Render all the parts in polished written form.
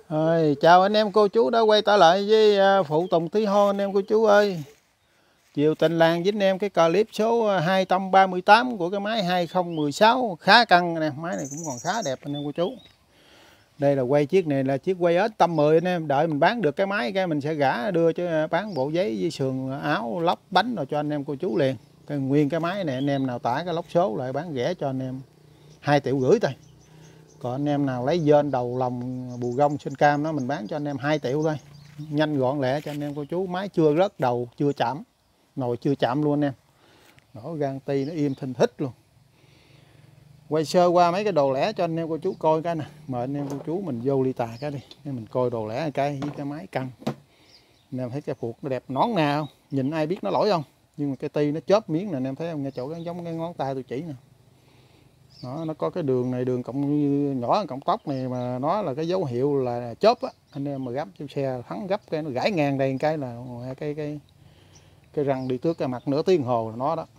Rồi, chào anh em cô chú đã quay trở lại với phụ Tùng Tí Hon anh em cô chú ơi. Chiều tình làng với anh em cái clip số 238 của cái máy 2016 khá căng nè, máy này cũng còn khá đẹp anh em cô chú. Đây là quay chiếc này là chiếc quay ếch tâm 10 anh em, đợi mình bán được cái máy cái mình sẽ gã đưa cho bán bộ giấy với sườn áo lóc bánh rồi cho anh em cô chú liền. Nguyên cái máy này anh em nào tải cái lốc số lại bán rẻ cho anh em 2,5 triệu thôi. Còn anh em nào lấy dên đầu lòng bù gông sinh cam đó mình bán cho anh em 2 triệu thôi. Nhanh gọn lẹ cho anh em cô chú, máy chưa rớt đầu, chưa chạm, nồi chưa chạm luôn anh em. Nổ gan ti nó im thinh thích luôn. Quay sơ qua mấy cái đồ lẻ cho anh em cô chú coi cái nè. Mời anh em cô chú mình vô ly tà cái đi, để mình coi đồ lẻ cái với cái máy căng. Anh em thấy cái phuộc nó đẹp nón nè không? Nhìn ai biết nó lỗi không? Nhưng mà cái ti nó chớp miếng nè anh em thấy không? Nghe chỗ cái giống cái ngón tay tôi chỉ nè. Nó có cái đường này, đường cộng nhỏ cộng tóc này mà nó là cái dấu hiệu là chớp á. Anh em mà gấp trong xe thắng gấp cái nó gãy ngang đây cái là cái răng đi tước cái mặt nửa tiếng hồ là nó đó.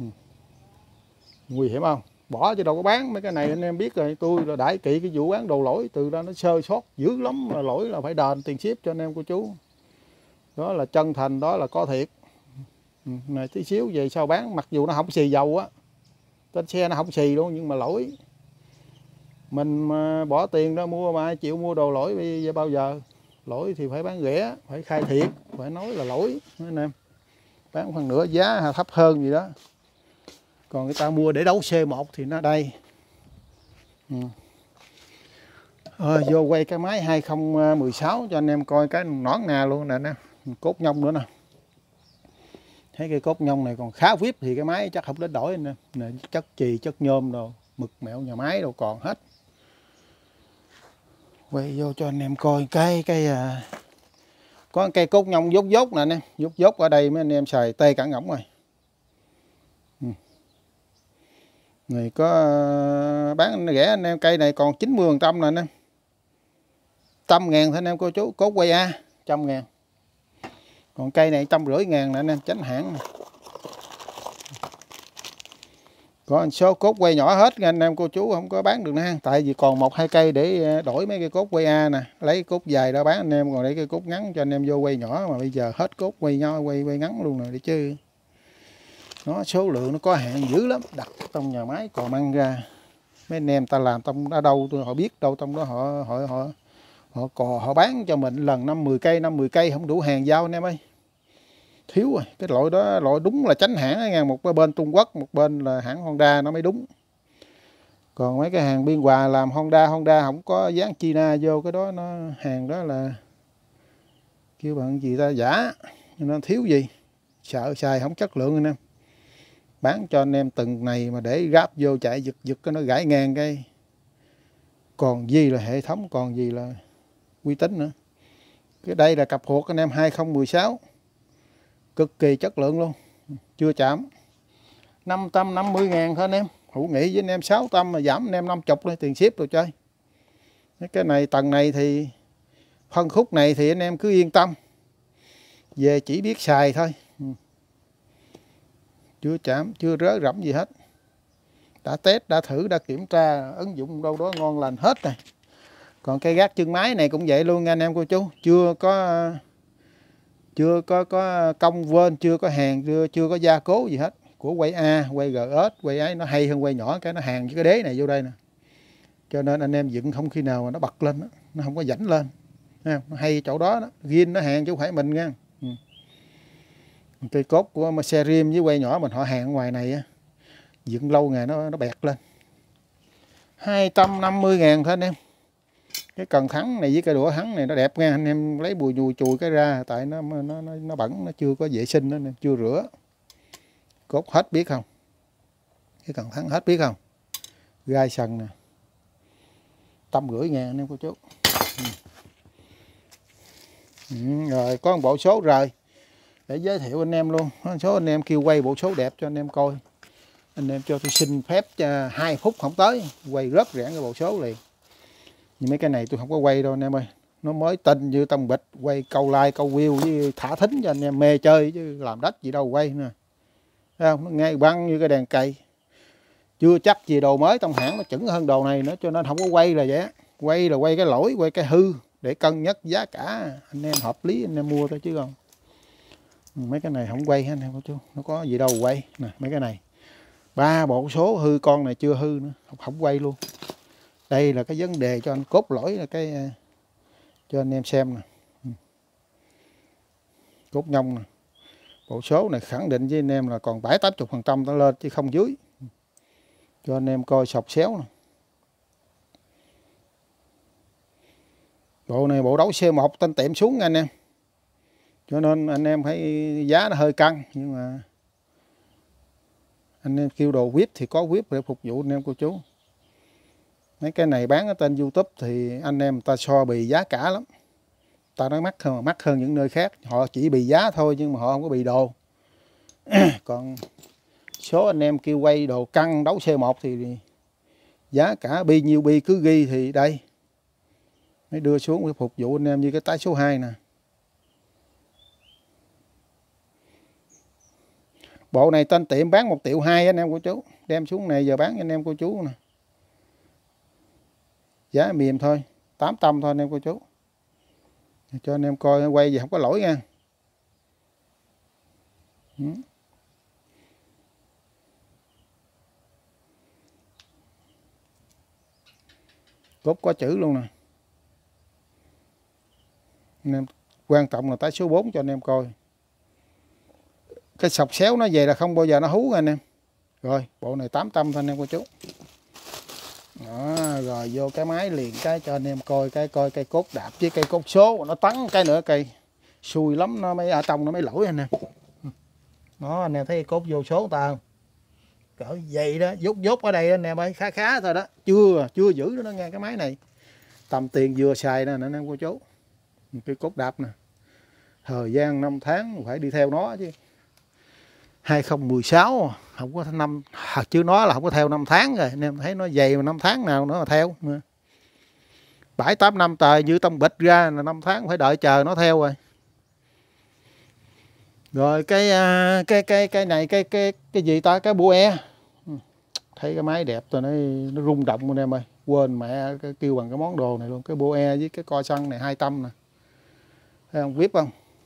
Nguy hiểm không? Bỏ chứ đâu có bán mấy cái này anh em biết rồi, tôi là đại kỵ cái vụ bán đồ lỗi, từ đó nó sơ sót dữ lắm, là lỗi là phải đền tiền ship cho anh em cô chú. Đó là chân thành, đó là có thiệt. Này tí xíu về sao bán, mặc dù nó không xì dầu á, trên xe nó không xì luôn, nhưng mà lỗi mình mà bỏ tiền đó mua mà ai chịu mua đồ lỗi bây giờ bao giờ. Lỗi thì phải bán rẻ, phải khai thiệt, phải nói là lỗi anh em, bán phần nửa giá thấp hơn gì đó. Còn người ta mua để đấu C1 thì nó đây. Vô quay cái máy 2016 cho anh em coi cái nõn nà luôn nè, cốt nhông nữa nè. Thấy cái cốt nhông này còn khá vip thì cái máy chắc không đến đổi nè. Chất chì, chất nhôm đồ, mực mẹo nhà máy đâu còn hết. Quay vô cho anh em coi có cây cốt nhông dốt dốt nè anh em, dốt ở đây mấy anh em xài tê cả ngỗng rồi. Này có bán rẻ anh em, cây này còn 90% nè anh em. 100.000 thôi anh em cô chú, cốt quay A 100.000. Còn cây này 150.000 nè anh em, tránh hãng nè. Có số cốt quay nhỏ hết nha anh em cô chú, không có bán được nữa ha. Tại vì còn 1-2 cây để đổi mấy cái cốt quay A nè, lấy cốt dài ra bán anh em, còn lấy cái cốt ngắn cho anh em vô quay nhỏ, mà bây giờ hết cốt quay nhỏ, quay ngắn luôn rồi để chứ. Nó số lượng nó có hạn dữ lắm, đặt trong nhà máy còn mang ra. Mấy anh em ta làm trong ở đâu tôi họ biết đâu, trong đó họ bán cho mình lần 5-10 cây không đủ hàng giao anh em ơi. Thiếu rồi, cái loại đó loại đúng là tránh hãng nha, một bên Trung Quốc, một bên là hãng Honda nó mới đúng. Còn mấy cái hàng biên hòa làm Honda không có dán China vô, cái đó nó hàng đó là kêu bằng gì ta, giả, nên thiếu gì, sợ xài không chất lượng anh em. Bán cho anh em từng này mà để gáp vô chạy giật cái nó gãy ngang cái, còn gì là hệ thống, còn gì là uy tín nữa. Cái đây là cặp hột anh em 2016, cực kỳ chất lượng luôn, chưa chạm. 550.000 thôi anh em, hữu nghị với anh em 600 mà giảm anh em 50 thôi, tiền ship rồi chơi. Cái này tầng này thì phân khúc này thì anh em cứ yên tâm, về chỉ biết xài thôi. Chưa chạm, chưa rớ rẫm gì hết. Đã test, đã thử, đã kiểm tra, ứng dụng đâu đó ngon lành hết rồi. Còn cây gác chân máy này cũng vậy luôn nha anh em cô chú, chưa có công vên, chưa có hàng, chưa có gia cố gì hết. Của quay A, quay GS, quay ấy nó hay hơn quay nhỏ, cái nó hàng với cái đế này vô đây nè. Cho nên anh em dựng không khi nào mà nó bật lên đó, nó không có dãnh lên. Nó hay chỗ đó đó, ghiên nó hàng chứ không phải mình nha. Cây cốt của xe rim với quay nhỏ mình họ hàng ngoài này á, dựng lâu ngày nó bẹt lên. 250.000 thôi anh em. Cái cần thắng này với cái đũa thắng này nó đẹp nha anh em, lấy bùi chùi cái ra, tại nó bẩn, nó chưa có vệ sinh đó, nên chưa rửa. Cốt hết biết không, cái cần thắng hết biết không, gai sần nè, 150.000 anh em cô chú. Rồi có một bộ số rồi để giới thiệu anh em luôn. Số anh em kêu quay bộ số đẹp cho anh em coi, anh em cho tôi xin phép 2 phút không tới quay rớt rẽn cái bộ số liền. Nhưng mấy cái này tôi không có quay đâu anh em ơi, nó mới tinh như tông bịch, quay câu like câu view với thả thính cho anh em mê chơi chứ làm đất gì đâu quay nè. Thấy không, nó ngay băng như cái đèn cày, chưa chắc gì đồ mới trong hãng nó chuẩn hơn đồ này nữa, cho nên không có quay là vậy. Quay là quay cái lỗi, quay cái hư, để cân nhắc giá cả anh em hợp lý anh em mua thôi chứ không. Mấy cái này không quay anh em cô chú, nó có gì đâu quay nè. Mấy cái này 3 bộ số hư, con này chưa hư nữa, không quay luôn. Đây là cái vấn đề cho anh cốt lõi là cái cho anh em xem nè. Cốt nhông nè, bộ số này khẳng định với anh em là còn 70-80% nó lên chứ không dưới, cho anh em coi sọc xéo nè. Bộ này bộ đấu C1 tên tiệm xuống nha anh em, cho nên anh em phải giá nó hơi căng, nhưng mà anh em kêu đồ VIP thì có VIP để phục vụ anh em cô chú. Mấy cái này bán ở trên YouTube thì anh em ta so bì giá cả lắm, ta nói mắc hơn những nơi khác, họ chỉ bì giá thôi nhưng mà họ không có bì đồ. Còn số anh em kêu quay đồ căng đấu C1 thì giá cả bi nhiêu bi cứ ghi thì đây mới đưa xuống để phục vụ anh em, như cái tái số 2 nè. Bộ này tên tiệm bán 1,2 triệu anh em cô chú, đem xuống này giờ bán anh em cô chú nè, giá mềm thôi, 800 thôi anh em cô chú, cho anh em coi quay gì không có lỗi nha. Cốt có chữ luôn nè anh em, quan trọng là tái số 4 cho anh em coi. Cái sọc xéo nó về là không bao giờ nó hú anh em. Rồi bộ này 800 thôi anh em cô chú. Đó, rồi vô cái máy liền cái cho anh em coi cái cốt đạp với cây cốt số, nó tắn cái nữa cây xui lắm, nó mới ở trong nó mới lỗi anh em. Đó anh em thấy cốt vô số ta không? Cỡ vậy đó, dốt ở đây anh em ơi, khá thôi đó, chưa giữ đó, nó nghe cái máy này tầm tiền vừa xài nè anh em cô chú. Cái cốt đạp nè, thời gian 5 tháng phải đi theo nó chứ. 2016 không có năm, chứ nó là không có theo 5 tháng rồi, anh em thấy nó dày mà 5 tháng nào nữa mà theo. 7-8 năm trời như tông bịch ra là 5 tháng phải đợi chờ nó theo rồi. Rồi cái này cái gì ta, cái bua e. Thấy cái máy đẹp rồi nó rung động anh em ơi, quên mẹ kêu bằng cái món đồ này luôn. Cái bua e với cái co xăng này 200 nè, thấy không, VIP không?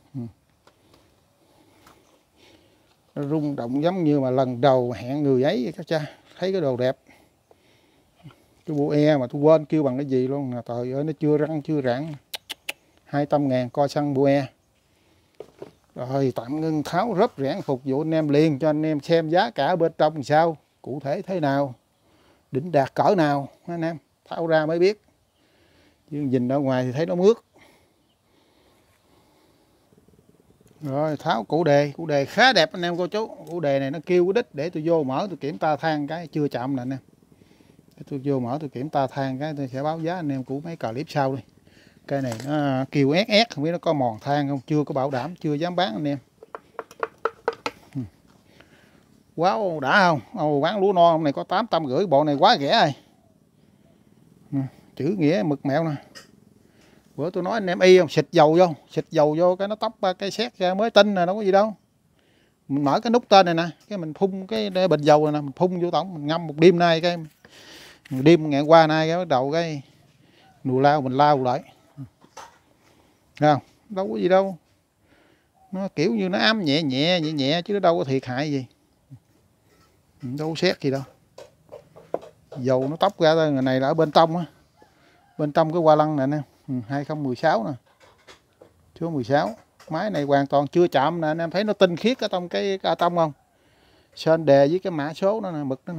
Nó rung động giống như mà lần đầu hẹn người ấy các cha. Thấy cái đồ đẹp, cái bua e mà tôi quên kêu bằng cái gì luôn nè, trời ơi nó chưa răng chưa rạn. 200.000 co xăng bua e. Rồi tạm ngưng tháo rất rẽn phục vụ anh em liền, cho anh em xem giá cả bên trong làm sao, cụ thể thế nào, đỉnh đạt cỡ nào anh em, tháo ra mới biết, chứ nhìn ở ngoài thì thấy nó mướt. Rồi tháo cụ đề khá đẹp anh em cô chú. Cụ đề này nó kêu cái đích, để tôi vô mở tôi kiểm tra than cái chưa chạm nè anh em. Để tôi vô mở tôi kiểm tra than cái tôi sẽ báo giá anh em của mấy clip sau đi. Cây này nó kêu ét không biết nó có mòn than không, chưa có bảo đảm, chưa dám bán anh em. Wow đã không? Bán lúa non này có 850, bộ này quá rẻ rồi. Chữ nghĩa mực mẹo nè. Bữa tôi nói anh em y không, xịt dầu vô cái nó tóc cái xét ra mới tin nè, đâu có gì đâu. Mình mở cái nút tên này nè, cái mình phun cái bình dầu này nè, mình phun vô tổng, mình ngâm một đêm nay, cái đêm ngày qua nay cái bắt đầu cái nùi lao mình lao lại. Thấy không? Đâu có gì đâu. Nó kiểu như nó ám nhẹ chứ nó đâu có thiệt hại gì. Đâu có xét gì đâu. Dầu nó tóc ra thôi, người này là ở bên trong á. Bên trong cái hoa lăng này nè, 2016 nè. Số 16. Máy này hoàn toàn chưa chạm nè, anh em thấy nó tinh khiết ở trong cái tông không? Sơn đề với cái mã số nó nè, mực đó nè.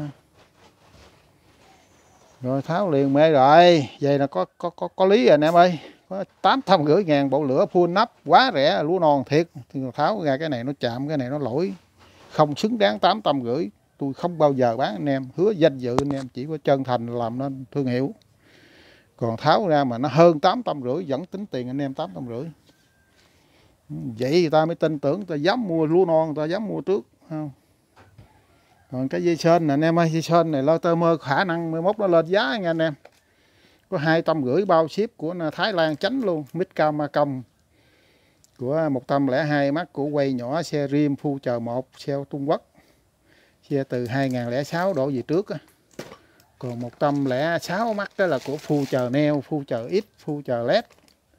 Rồi tháo liền mê rồi. Vậy là có lý rồi anh em ơi. Có 850.000 bộ lửa full nắp, quá rẻ, lúa non thiệt. Thì tháo ra cái này nó chạm, cái này nó lỗi, không xứng đáng 850. Tôi không bao giờ bán anh em, hứa danh dự anh em, chỉ có chân thành làm nên thương hiệu. Còn tháo ra mà nó hơn 850 vẫn tính tiền anh em 850. Vậy người ta mới tin tưởng, người ta dám mua lúa non, người ta dám mua trước không? Còn cái dây sên này anh em ơi, dây sên này lo tơ mơ khả năng 11 nó lên giá nha anh em. Có 250 bao ship của Thái Lan chánh luôn, Mít Ma Công của 102 mắt của quay nhỏ xe rim Future 1 xe Trung Quốc. Xe từ 2006 đổ về trước á. Còn 106 mắt đó là của Future Neo, Future X, Future LED.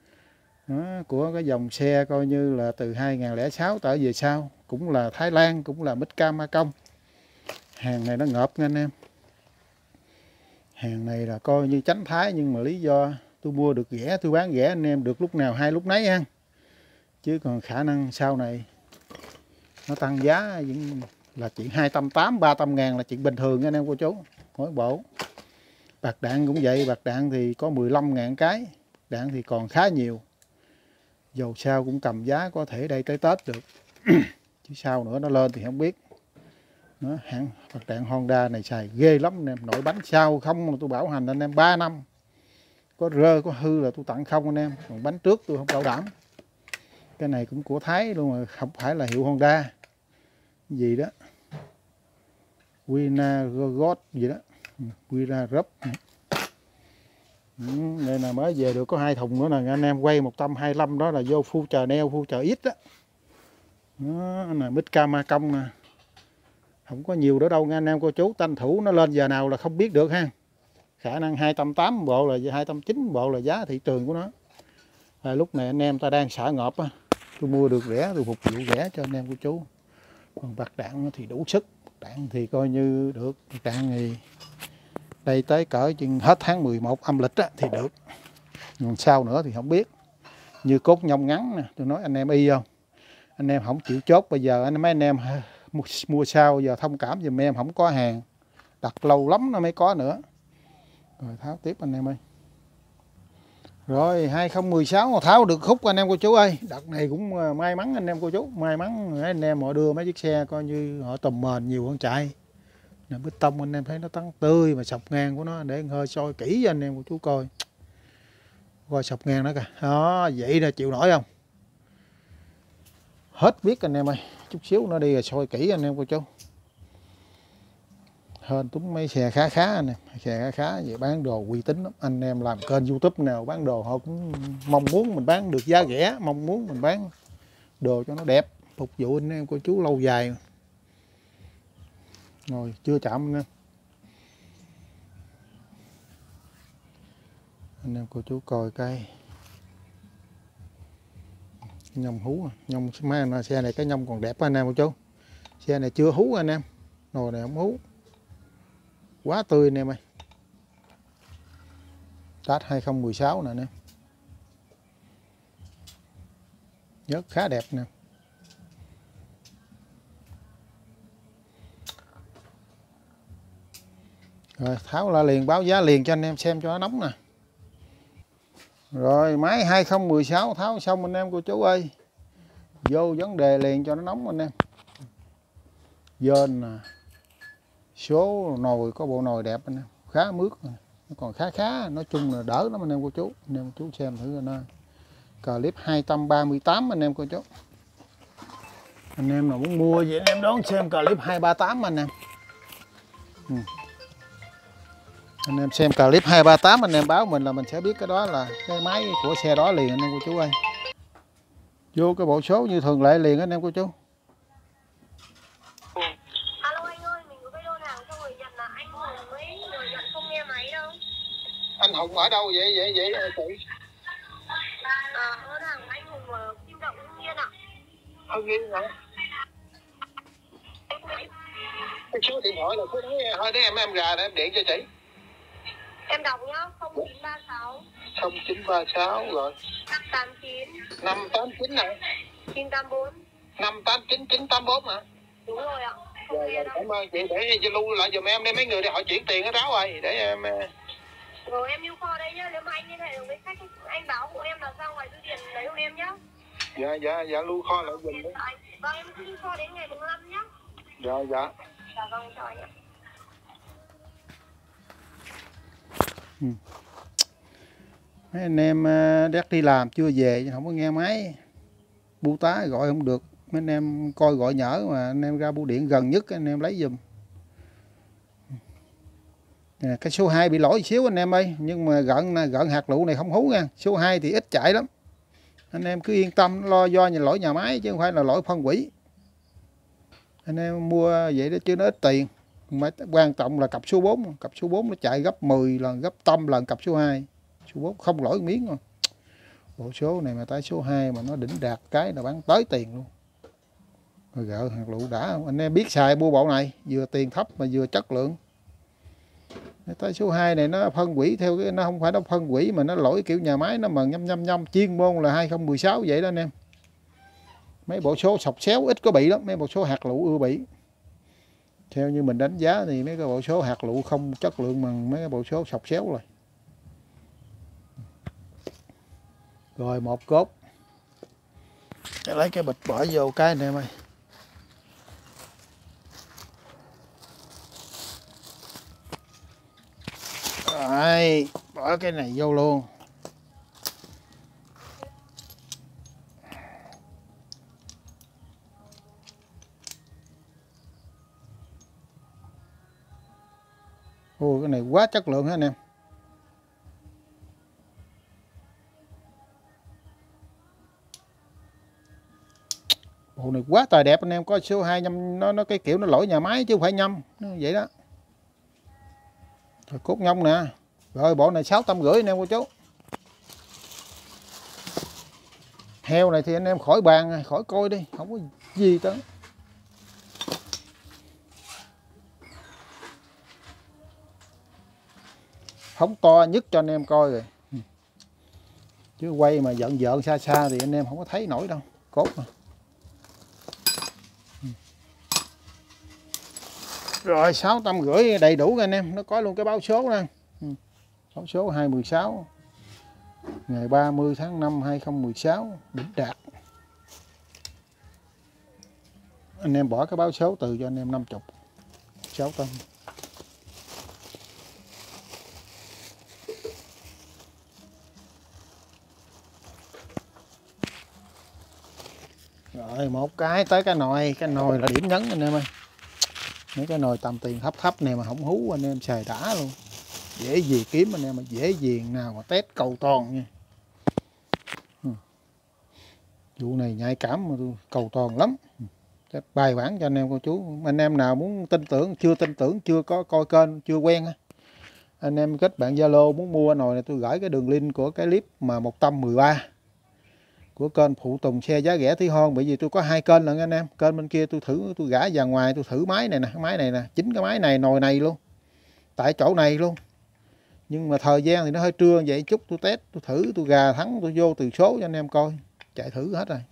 Đó, của cái dòng xe coi như là từ 2006 trở về sau, cũng là Thái Lan, cũng là Micca Macong. Hàng này nó ngợp nha anh em. Hàng này là coi như tránh Thái, nhưng mà lý do tôi mua được rẻ, tôi bán rẻ anh em được lúc nào hay lúc nấy ha. Chứ còn khả năng sau này nó tăng giá là chuyện 280, 300 ngàn là chuyện bình thường anh em cô chú. Mỗi bộ. Bạc đạn cũng vậy, bạc đạn thì có 15 ngàn cái, đạn thì còn khá nhiều. Dầu sao cũng cầm giá có thể đây tới Tết được. Chứ sau nữa nó lên thì không biết. Đó, hãng bạc đạn Honda này xài ghê lắm anh em. Nội bánh sau không là tôi bảo hành anh em 3 năm. Có rơ có hư là tôi tặng không anh em. Còn bánh trước tôi không bảo đảm. Cái này cũng của Thái luôn mà không phải là hiệu Honda gì đó, Winagod gì đó, Winagod. Đây là mới về được có 2 thùng nữa nè anh em. Quay 125 đó là vô Future Neo, Future X đó. Đó là Micca Macong nè. Không có nhiều nữa đâu nha anh em cô chú. Tranh thủ nó lên giờ nào là không biết được ha. Khả năng 280 bộ là 290 bộ là giá thị trường của nó. Lúc này anh em ta đang xả ngợp á, tôi mua được rẻ, tôi phục vụ rẻ cho anh em cô chú. Còn bạc đạn thì đủ sức, đạn thì coi như được. Bạc đạn thì đây tới cỡ chừng hết tháng 11 âm lịch á, thì được. Còn sau nữa thì không biết. Như cốt nhông ngắn nè, tôi nói anh em y không. Anh em không chịu chốt bây giờ mấy anh em mua sau giờ thông cảm giùm em, không có hàng. Đặt lâu lắm nó mới có nữa. Rồi tháo tiếp anh em ơi. Rồi 2016 mà tháo được khúc anh em cô chú ơi. Đợt này cũng may mắn anh em cô chú. May mắn anh em họ đưa mấy chiếc xe coi như họ tùm mền nhiều hơn chạy. Nè, bê tông anh em thấy nó tắn tươi mà sọc ngang của nó để hơi soi kỹ cho anh em cô chú coi. Coi sọc ngang nó kìa. Đó, vậy là chịu nổi không? Hết biết anh em ơi. Chút xíu nó đi rồi soi kỹ anh em cô chú. Hên túng mấy xe khá khá anh em. Xe khá vậy bán đồ uy tín lắm. Anh em làm kênh YouTube nào bán đồ họ cũng mong muốn mình bán được giá rẻ, mong muốn mình bán đồ cho nó đẹp, phục vụ anh em cô chú lâu dài. Rồi chưa chạm anh em. Anh em cô chú coi cái nhông hú, nhông mấy xe này cái nhông còn đẹp anh em cô chú. Xe này chưa hú anh em. Nồi này không hú. Quá tươi anh em ơi. Tết 2016 nè anh em. Nhớt khá đẹp nè. Rồi tháo ra liền, báo giá liền cho anh em xem cho nó nóng nè. Rồi máy 2016 tháo xong anh em cô chú ơi. Vô vấn đề liền cho nó nóng anh em. Dên nè. Số nồi có bộ nồi đẹp anh em. Khá mướt. Nó còn khá khá. Nói chung là đỡ lắm anh em cô chú. Anh em cô chú xem thử rồi nè. Clip 238 anh em cô chú. Anh em nào muốn mua vậy anh em đón xem clip 238 anh em. Anh em xem clip 238 anh em báo mình là mình sẽ biết cái đó là cái máy của xe đó liền anh em cô chú ơi. Vô cái bộ số như thường lệ liền anh em cô chú. Alo anh ơi, mình có cái đơn hàng cho người Nhật là anh Hùng với người Nhật không nghe máy đâu. Anh Hùng ở đâu vậy chị? Đơn hàng của anh Hùng ở Kim Động, Hưng Yên ạ. Hưng Yên hả? Cái số điện thoại là số đó thôi đấy em ra để em điện cho chị. Em đọc nhá, 0936 0936 rồi 589 589 này 984 589 984 hả? Đúng rồi ạ. Rồi, cảm ơn chị, để chị lưu lại giùm em đi, mấy người để họ chuyển tiền cái ráo rồi để em. Rồi em lưu kho đây nhá, nếu mà anh liên hệ được với khách anh báo của em là ra ngoài bưu điện lấy của em nhá. Dạ lưu kho lại giùm đi. Vâng, em lưu kho đến ngày 15 nhá. Dạ. Dạ vâng, chào anh ạ. Mấy anh em đét đi làm chưa về không có nghe máy, bưu tá gọi không được, mấy anh em coi gọi nhỡ mà anh em ra bưu điện gần nhất anh em lấy giùm. Cái số 2 bị lỗi xíu anh em ơi, nhưng mà gợn hạt lựu này không hú nha. Số 2 thì ít chạy lắm, anh em cứ yên tâm, lo do lỗi nhà máy chứ không phải là lỗi phân hủy. Anh em mua vậy đó chứ nó ít tiền, mà quan trọng là cặp số 4. Cặp số 4 nó chạy gấp 10 lần, gấp 100 lần cặp số 2. Số 4 không lỗi miếng mà. Bộ số này mà tới số 2 mà nó đỉnh đạt cái là bán tới tiền luôn. Rồi gạo hạt lựu đã không? Anh em biết xài mua bộ này, vừa tiền thấp mà vừa chất lượng. Tới số 2 này nó phân hủy theo cái, nó không phải nó phân hủy mà nó lỗi kiểu nhà máy nó mà nhăm chuyên môn là 2016 vậy đó anh em. Mấy bộ số sọc xéo ít có bị lắm, mấy bộ số hạt lựu ưa bị. Theo như mình đánh giá thì mấy cái bộ số hạt lựu không chất lượng bằng mấy cái bộ số sọc xéo rồi. Rồi một cốt. Lấy cái bịch bỏ vô cái này em ơi. Rồi, bỏ cái này vô luôn. Ôi cái này quá chất lượng hả anh em. Bộ này quá tài đẹp anh em, có số 2 nhâm nó cái kiểu nó lỗi nhà máy chứ không phải nhâm, nó vậy đó. Rồi cốt nhông nè. Rồi bộ này 650 anh em cô chú. Heo này thì anh em khỏi bàn, khỏi coi đi, không có gì tới. Phóng to nhất cho anh em coi rồi. Chứ quay mà giận xa xa thì anh em không có thấy nổi đâu. Cốt mà. Rồi 650 đầy đủ anh em, nó có luôn cái báo số nè. Báo số 216. Ngày 30 tháng 5 2016 đỉnh đạt. Anh em bỏ cái báo số từ cho anh em 50. 600. Rồi một cái tới cái nồi là điểm nhấn anh em ơi. Mấy cái nồi tầm tiền thấp này mà không hú anh em xài đã luôn. Dễ gì kiếm anh em mà dễ gì nào mà test cầu toàn nha. Vụ này nhạy cảm mà cầu toàn lắm. Chắc bài bản cho anh em cô chú. Anh em nào muốn tin tưởng, chưa có coi kênh, chưa quen á. Anh em kết bạn Zalo muốn mua nồi này tôi gửi cái đường link của cái clip mà 113 của kênh Phụ Tùng Xe Giá Rẻ Tí Hon. Bởi vì tôi có 2 kênh lận anh em. Kênh bên kia tôi thử, tôi gã vào ngoài tôi thử máy này nè, chính cái máy này nồi này luôn. Tại chỗ này luôn. Nhưng mà thời gian thì nó hơi trưa vậy chút tôi test, tôi thử, tôi gà thắng, tôi vô từ số cho anh em coi. Chạy thử hết rồi.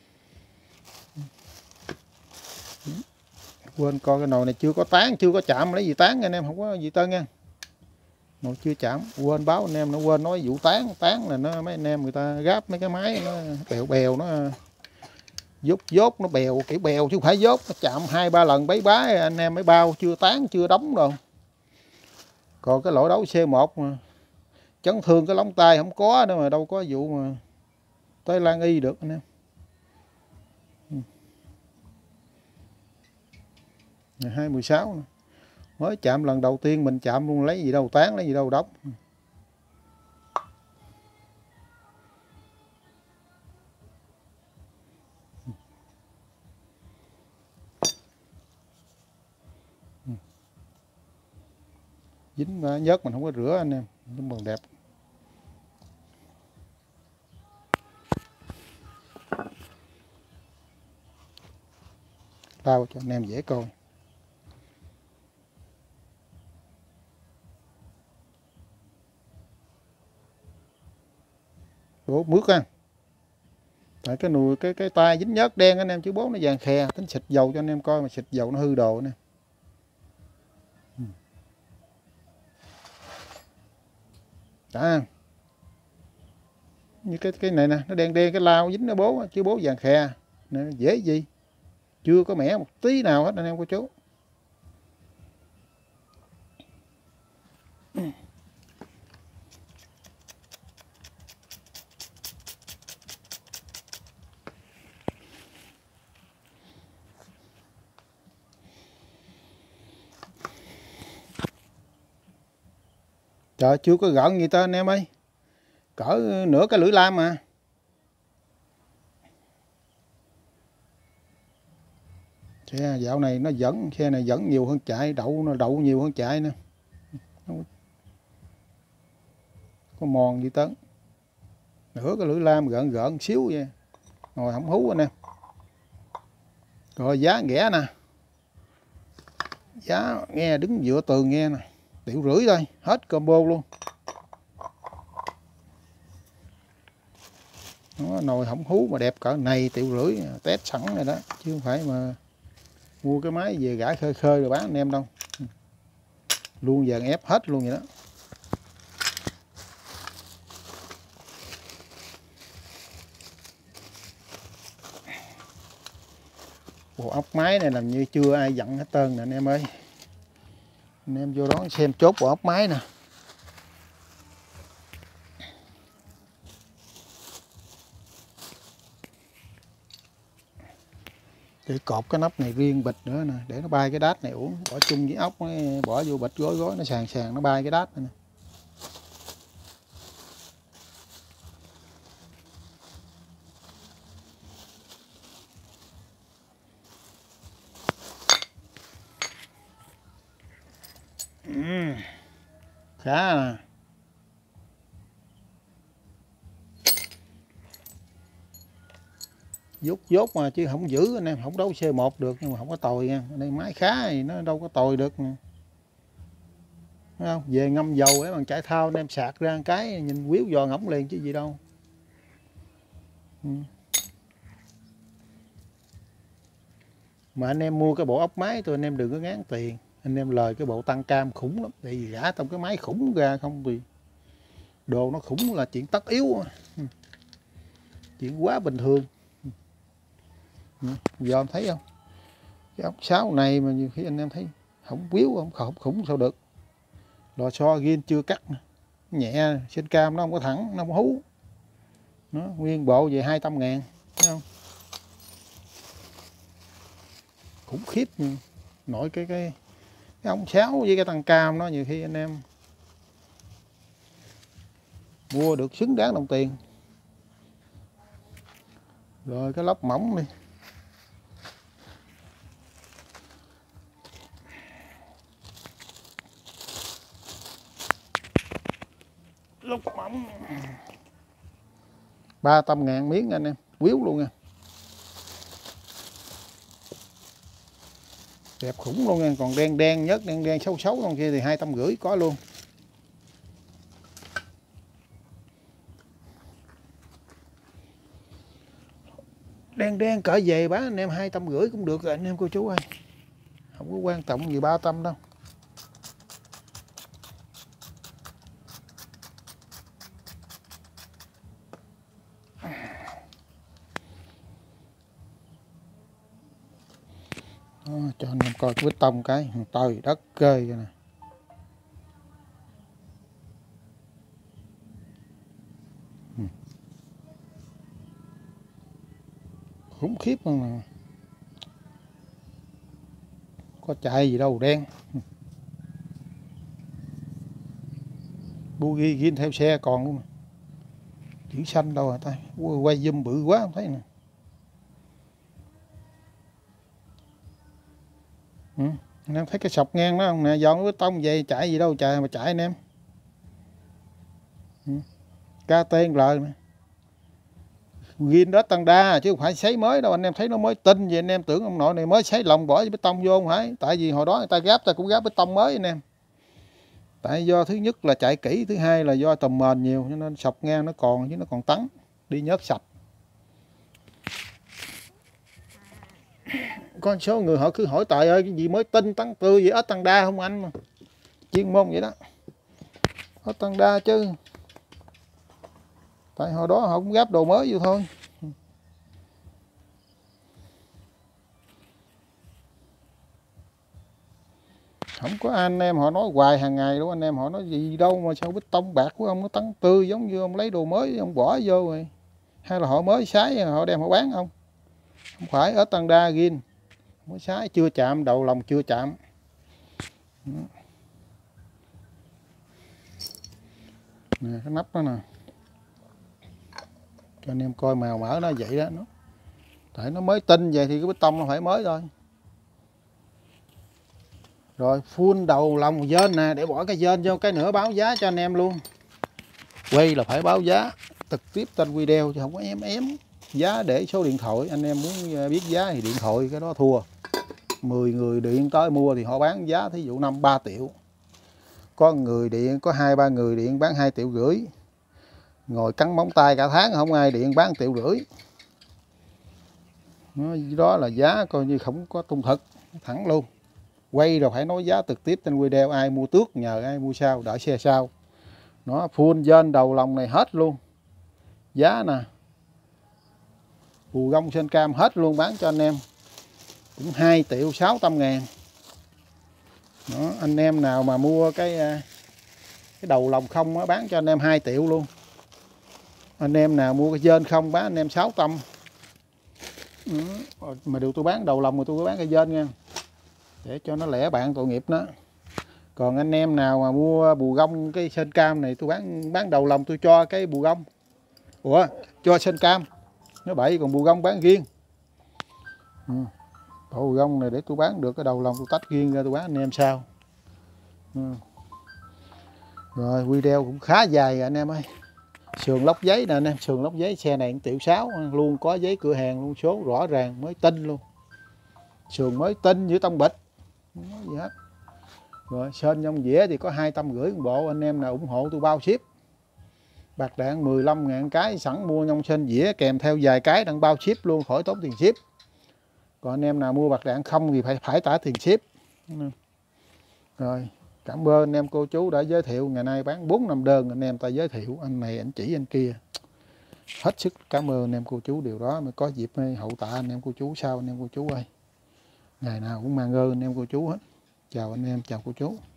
Quên coi cái nồi này chưa có tán, chưa có chạm lấy gì tán anh em, không có gì tân nha. Nồi chưa chạm, quên báo anh em, nó quên nói vụ tán là nó mấy anh em người ta gáp mấy cái máy nó bèo nó dốt nó bèo kiểu bèo chứ không phải dốt, nó chạm 2-3 lần bấy bá anh em mới bao chưa tán chưa đóng đâu. Còn cái lỗi đấu C1 mà chấn thương cái lóng tay không có nữa mà đâu có vụ mà tới Lan Y được anh em. 216 mới chạm lần đầu tiên mình chạm luôn, lấy gì đâu tán, lấy gì đâu đóng. Dính nhớt mình không có rửa anh em, nó còn đẹp. Tao cho anh em dễ coi. Bố mướt ha. Tại cái nùi cái tay dính nhớt đen anh em, chứ bố nó vàng khè, tính xịt dầu cho anh em coi mà xịt dầu nó hư đồ nè. Đã. Như cái này nè, nó đen cái lao dính nó bố, chứ bố vàng khè. Nè, dễ gì. Chưa có mẻ một tí nào hết anh em cô chú. Trời, chưa có gợn gì ta anh em ơi. Cỡ nửa cái lưỡi lam mà. Xe dạo này nó dẫn, xe này dẫn nhiều hơn chạy, nó đậu nhiều hơn chạy nè. Không có mòn gì tấn. nửa cái lưỡi lam gợn gợn xíu vậy, ngồi không hú anh em. Rồi giá ghẻ nè, giá nghe đứng dựa tường nghe nè, 1,5 triệu thôi, hết combo luôn. Nó nồi hỏng hú mà đẹp cỡ này 1,5 triệu, test sẵn rồi đó, chứ không phải mà mua cái máy về gãi khơi khơi rồi bán anh em đâu. Luôn vàng ép hết luôn vậy đó. Bộ ốc máy này làm như chưa ai dặn hết trơn nè anh em ơi. Anh em vô đó xem chốt bộ ốc máy nè. Để cột cái nắp này riêng bịch nữa nè, để nó bay cái đát này uống, bỏ chung với ốc, bỏ vô bịch gói gói nó sàn sàn nó bay cái đát này nè. Khá nè. Dốt mà chứ không giữ anh em, không đấu C1 được nhưng mà không có tồi nha. Đây máy khá thì nó đâu có tồi được nè. Thấy không? Về ngâm dầu ấy bằng chải thao anh em sạc ra một cái nhìn quýu giò ngỗng liền chứ gì đâu. Mà anh em mua cái bộ ốc máy tôi anh em đừng có ngán tiền. Anh em lời cái bộ tăng cam khủng lắm. Tại vì gã trong cái máy khủng ra không thì đồ nó khủng là chuyện tất yếu. Chuyện quá bình thường. Giờ em thấy không? Cái ốc sáo này mà nhiều khi anh em thấy không quýu không khủng sao được. Lò xo ghiên chưa cắt nhẹ, trên cam nó không có thẳng, nó không hú. Nó nguyên bộ về 200.000, thấy không? Khủng khiếp. Nội cái ống sáo với cái tăng cam nó nhiều khi anh em mua được xứng đáng đồng tiền. Rồi cái lốc mỏng đi. Lốc mỏng 300.000 miếng anh em, quýu luôn nha. Đẹp khủng luôn nha, còn đen đen nhất, đen đen xấu xấu con kia thì 250 có luôn. Đen đen cỡ về bán anh em 250 cũng được rồi anh em cô chú ơi. Không có quan trọng gì 300 đâu. Đó, cho anh em coi cái bít tông cái trời đất ơi nè. Khủng khiếp luôn nè. Có chạy gì đâu đen. Bugi ghin theo xe còn luôn. Chữ xanh đâu hả ta? Quay zoom bự quá không thấy nè. Anh em thấy cái sọc ngang đó không nè, dọn cái bê tông về chạy gì đâu chạy mà chạy anh em. KTL nè. Ghin đó tăng đa chứ không phải sấy mới đâu, anh em thấy nó mới tinh vậy anh em tưởng ông nội này mới sấy lòng bỏ bê tông vô không phải. Tại vì hồi đó người ta gáp ta cũng gáp bê tông mới anh em. Tại do thứ nhất là chạy kỹ, thứ hai là do tầm mền nhiều cho nên sọc ngang nó còn chứ nó còn tắn, đi nhớt sạch. Có số người họ cứ hỏi tại ơi cái gì mới tinh tắn tươi vậy, ớt tăng đa không anh mà. Chuyên môn vậy đó. Ớt tăng đa chứ. Tại hồi đó họ cũng gáp đồ mới vô thôi. Không có anh em họ nói hoài hàng ngày luôn, anh em họ nói gì đâu mà sao bít tông bạc của ông nó tắn tươi giống như ông lấy đồ mới ông bỏ vô rồi. Hay là họ mới sái họ đem họ bán không? Không phải, ớt tăng đa ghin. Mới sái chưa chạm, đầu lòng chưa chạm. Nè cái nắp đó nè. Cho anh em coi màu mỡ nó vậy đó. Tại nó mới tinh vậy thì cái bít tông nó phải mới thôi. Rồi full đầu lòng dên nè, để bỏ cái dên vô cái nữa báo giá cho anh em luôn. Quay là phải báo giá. trực tiếp trên video chứ không có ém. Giá để số điện thoại, anh em muốn biết giá thì điện thoại cái đó thua. 10 người điện tới mua thì họ bán giá thí dụ 5-3 triệu. Có người điện, có 2-3 người điện bán 2,5 triệu. Ngồi cắn móng tay cả tháng không ai điện bán 1,5 triệu. Đó là giá coi như không có trung thực, thẳng luôn. Quay rồi phải nói giá trực tiếp trên video, ai mua trước nhờ ai mua sau, đợi xe sau. Nó full trên đầu lòng này hết luôn. Giá nè. Bù gông trên cam hết luôn, bán cho anh em cũng 2.600.000. Đó, anh em nào mà mua cái đầu lòng không á, bán cho anh em 2 triệu luôn. Anh em nào mua cái dên không bán anh em 600. Mà điều tôi bán đầu lòng mà tôi có bán cái dên nha, để cho nó lẻ bạn tội nghiệp nó. Còn anh em nào mà mua bù gông cái sên cam này, tôi bán đầu lòng tôi cho cái bù gông. Ủa, cho sên cam nó bậy, còn bù gông bán riêng. Bù gông này để tôi bán được cái đầu lòng tôi tách riêng ra tôi bán anh em sao. Rồi video cũng khá dài rồi anh em ơi. Sườn lốc giấy nè anh em, sườn lốc giấy xe này 1,6 triệu luôn, có giấy cửa hàng luôn, số rõ ràng mới tinh luôn. Sườn mới tinh với tông bịch, không nói gì hết. Rồi sên trong dĩa thì có 250 một bộ, anh em nào ủng hộ tôi bao ship. Bạc đạn 15.000 cái, sẵn mua nhông sên dĩa kèm theo vài cái đang bao ship luôn, khỏi tốn tiền ship. Còn anh em nào mua bạc đạn không thì phải trả tiền ship. Rồi, cảm ơn anh em cô chú đã giới thiệu. Ngày nay bán 4-5 đơn anh em ta giới thiệu, anh này anh chỉ anh kia. Hết sức cảm ơn anh em cô chú điều đó, mới có dịp hậu tạ anh em cô chú sau anh em cô chú ơi. Ngày nào cũng mang ơn anh em cô chú hết. Chào anh em, chào cô chú.